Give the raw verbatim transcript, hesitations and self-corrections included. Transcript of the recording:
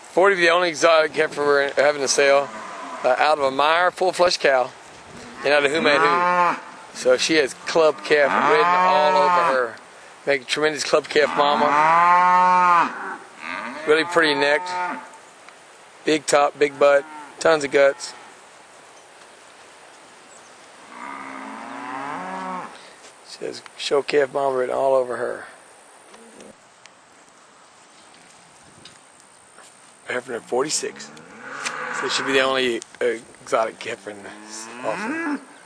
forty, the only exotic heifer we're having to sell, uh, out of a mire full flush cow, and out of who made who. So she has club calf written all over her. Make a tremendous club calf mama. Really pretty necked. Big top, big butt, tons of guts. She has show calf mama written all over her. Heifer number forty-six. So it should be the only uh, exotic heifer in this offering.